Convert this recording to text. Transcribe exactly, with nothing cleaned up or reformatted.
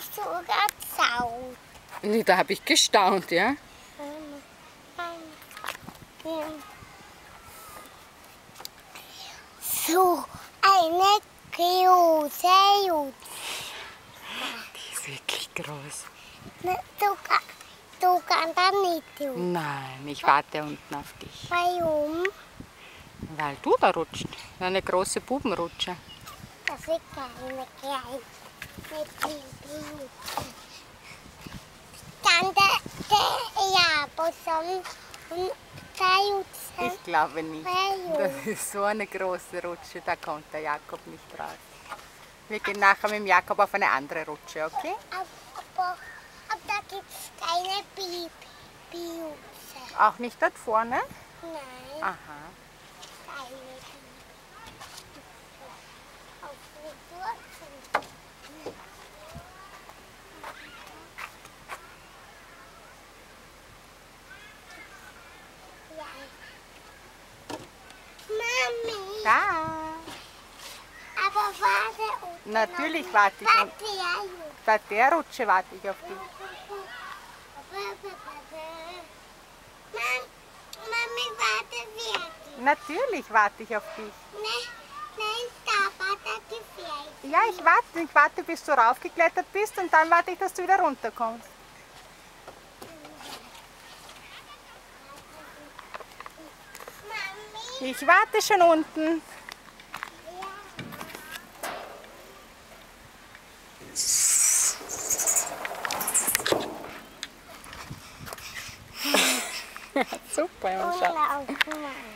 sogar zaut. Nee, da habe ich gestaunt, ja. So eine große Jute. Die ist wirklich groß. Ne, Du, ka- du kannst da nicht tun. Nein, ich warte unten auf dich. Warum? Weil du da rutscht. Eine große Bubenrutsche. Das ist keine kleine Jute. Dann der, der Jaboson und der Jute. Ich glaube nicht. Warum? Das ist so eine große Rutsche, da kommt der Jakob nicht raus. Wir gehen nachher mit dem Jakob auf eine andere Rutsche, okay? Aber, aber da gibt es keine Bi- Biuze. Auch nicht dort vorne? Nein, Aha. keine Biuze. Auf den Wurzeln. Mami, Da. aber warte unten. Natürlich warte ich. Bei Und der Jute. bei der Rutsche warte ich auf dich. Mam- Mami, warte wirklich. Natürlich warte ich auf dich. Nein, nein, da war der gefällt. Ja, ich warte. Ich warte, bis du raufgeklettert bist und dann warte ich, dass du wieder runterkommst. Mami, Ich warte schon unten. Super, und mein Schatz. lauf mal.